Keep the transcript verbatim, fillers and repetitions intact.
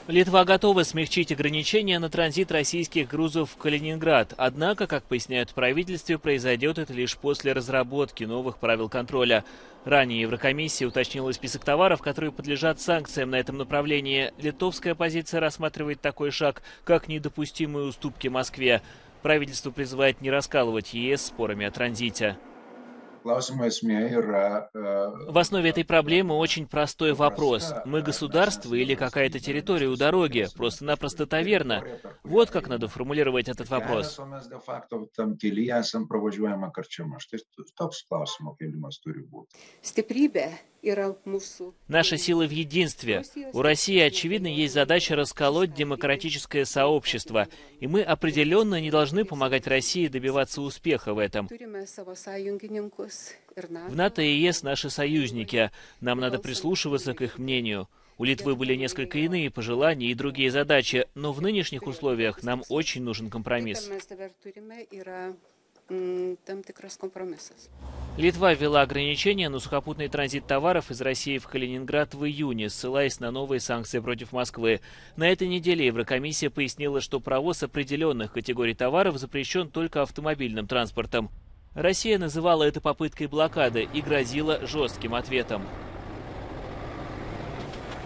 Литва готова смягчить ограничения на транзит российских грузов в Калининград. Однако, как поясняют в правительстве, произойдет это лишь после разработки новых правил контроля. Ранее Еврокомиссия уточнила список товаров, которые подлежат санкциям на этом направлении. Литовская оппозиция рассматривает такой шаг как недопустимые уступки Москве. Правительство призывает не раскалывать ЕС спорами о транзите. В основе этой проблемы очень простой вопрос. Мы государство или какая-то территория у дороги? Просто-напросто таверна? Вот как надо формулировать этот вопрос. Наша сила в единстве. У России, очевидно, есть задача расколоть демократическое сообщество. И мы определенно не должны помогать России добиваться успеха в этом. В НАТО и ЕС наши союзники. Нам надо прислушиваться к их мнению. У Литвы были несколько иные пожелания и другие задачи, но в нынешних условиях нам очень нужен компромисс. Литва ввела ограничения на сухопутный транзит товаров из России в Калининград в июне, ссылаясь на новые санкции против Москвы. На этой неделе Еврокомиссия пояснила, что провоз определенных категорий товаров запрещен только автомобильным транспортом. Россия называла это попыткой блокады и грозила жестким ответом.